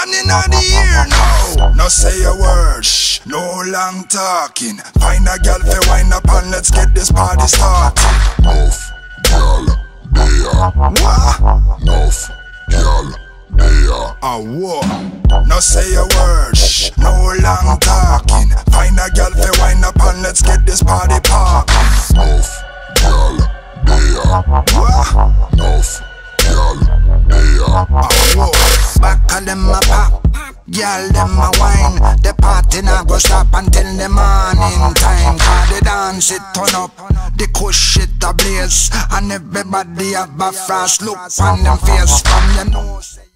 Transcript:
man in the ear now. No say a word, shh, no long talking. Find a girl for wind up and let's get this party started. Nuff girl there. What? Nuff girl there. Whoa. No say a word, shh, no long talking. Find a girl for wind up and let's get this party poppin'. Nuff girl there. What? Nuff girl there. Whoa. Back of them a pop, girl them a wine. The party not go stop until the morning time. Cause the dance it turn up, the kush it a blaze, and everybody have a flash look on them face from your nose.